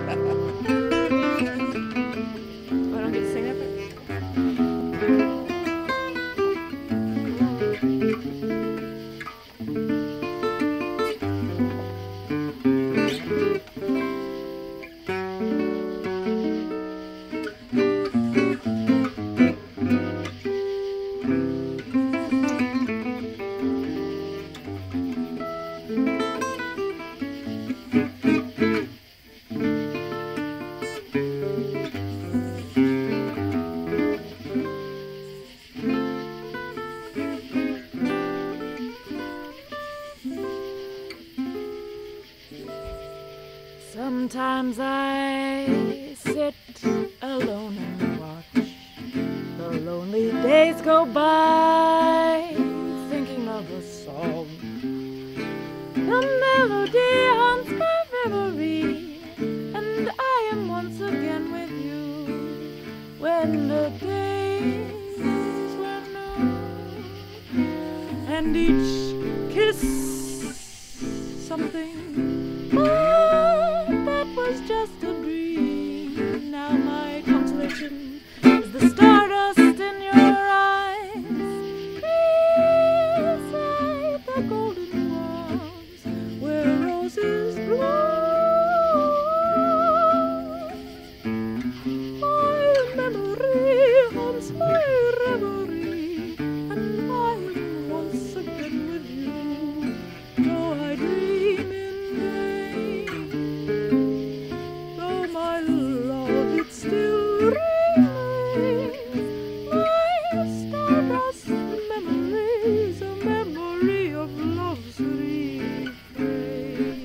I don't get to sing that part? Sometimes I sit alone and watch the lonely days go by, thinking of a song. The melody haunts my memory, and I am once again with you when the days were new, and each kiss something. That was just a dream. Now my consolation is the stardust in your eyes beside the golden walls where roses bloom. My memory haunts my reverie, and I am once again with you, though I dream in still remains my stardust memories, a memory of love's refrain.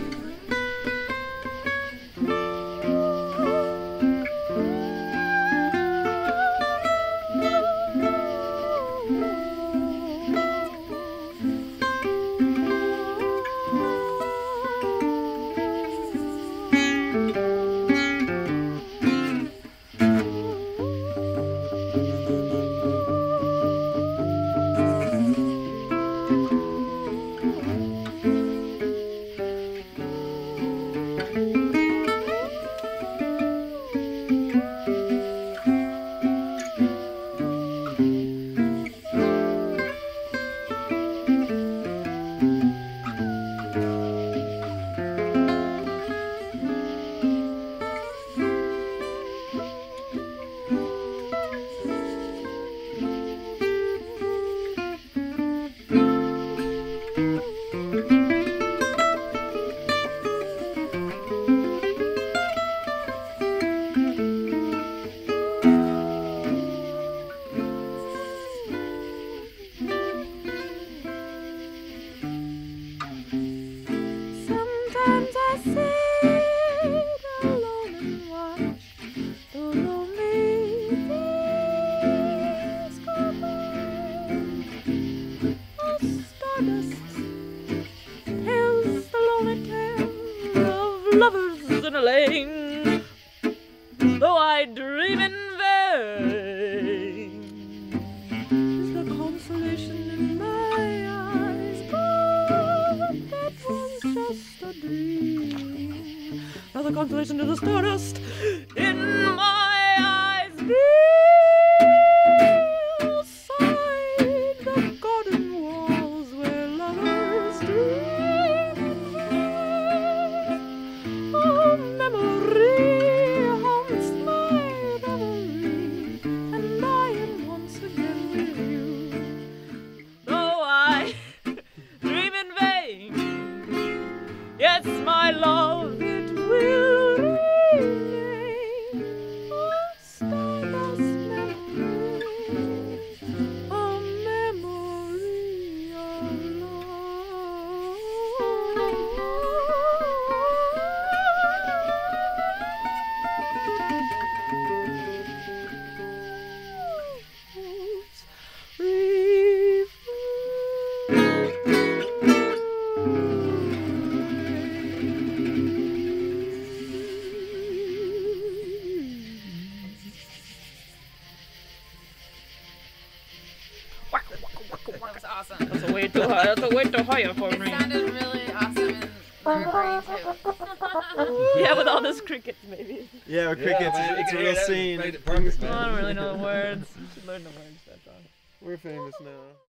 Lovers in a lane, though I dream in vain, is the consolation in my eyes. But that was just a dream. Now the consolation to the stardust in my eyes. Beside the garden walls where lovers dream. Yes, my love, it will remain a stardust memory, a memory of love. That was awesome. That's a way too high. That's a way too high for It me. sounded really awesome Yeah, with all those crickets, maybe. Yeah, with crickets, it's a real scene. I don't really know the words. Should learn the words, that's all. We're famous now.